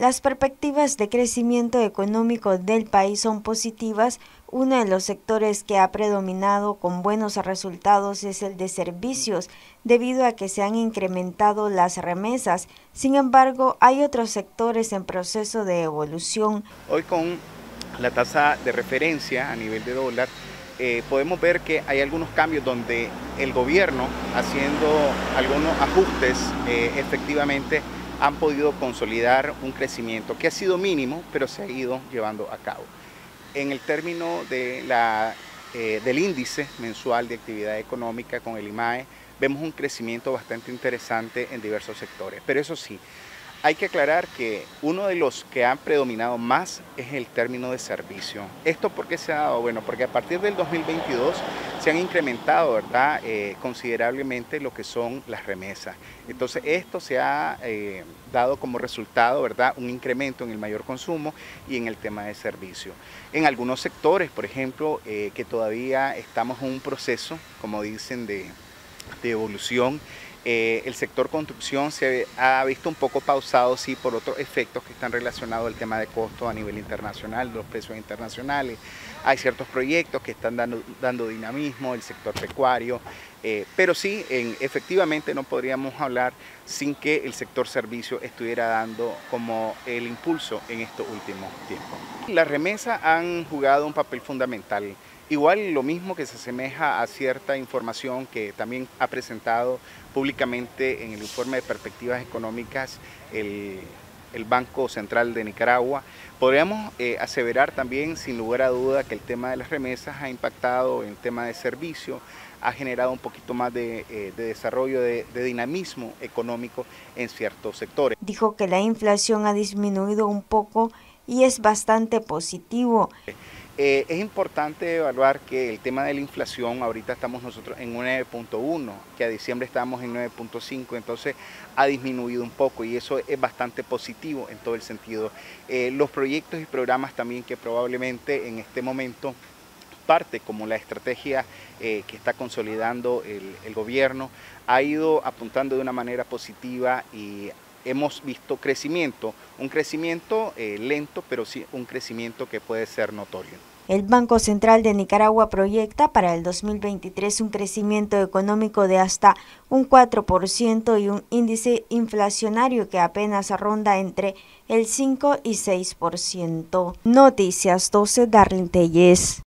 Las perspectivas de crecimiento económico del país son positivas. Uno de los sectores que ha predominado con buenos resultados es el de servicios, debido a que se han incrementado las remesas. Sin embargo, hay otros sectores en proceso de evolución. Hoy con la tasa de referencia a nivel de dólar, podemos ver que hay algunos cambios donde el gobierno, haciendo algunos ajustes, efectivamente han podido consolidar un crecimiento que ha sido mínimo, pero se ha ido llevando a cabo. En el término de del índice mensual de actividad económica con el IMAE, vemos un crecimiento bastante interesante en diversos sectores, pero eso sí, hay que aclarar que uno de los que han predominado más es el término de servicio. ¿Esto por qué se ha dado? Bueno, porque a partir del 2022 se han incrementado, ¿verdad?, considerablemente lo que son las remesas. Entonces esto se ha dado como resultado, ¿verdad?, un incremento en el mayor consumo y en el tema de servicio. En algunos sectores, por ejemplo, que todavía estamos en un proceso, como dicen, de evolución, el sector construcción se ha visto un poco pausado, sí, por otros efectos que están relacionados al tema de costos a nivel internacional, de los precios internacionales. Hay ciertos proyectos que están dando dinamismo, el sector pecuario, pero sí, efectivamente no podríamos hablar sin que el sector servicio estuviera dando como el impulso en estos últimos tiempos. Las remesas han jugado un papel fundamental. Igual lo mismo que se asemeja a cierta información que también ha presentado públicamente en el informe de perspectivas económicas el Banco Central de Nicaragua, podríamos aseverar también sin lugar a duda que el tema de las remesas ha impactado en el tema de servicio, ha generado un poquito más de desarrollo, de dinamismo económico en ciertos sectores. Dijo que la inflación ha disminuido un poco y es bastante positivo. Es importante evaluar que el tema de la inflación, ahorita estamos nosotros en 9.1, que a diciembre estábamos en 9.5, entonces ha disminuido un poco y eso es bastante positivo en todo el sentido. Los proyectos y programas también que probablemente en este momento parte como la estrategia que está consolidando el gobierno, ha ido apuntando de una manera positiva y hemos visto crecimiento, un crecimiento lento, pero sí un crecimiento que puede ser notorio. El Banco Central de Nicaragua proyecta para el 2023 un crecimiento económico de hasta un 4% y un índice inflacionario que apenas ronda entre el 5 y 6%. Noticias 12, Darlene Telles.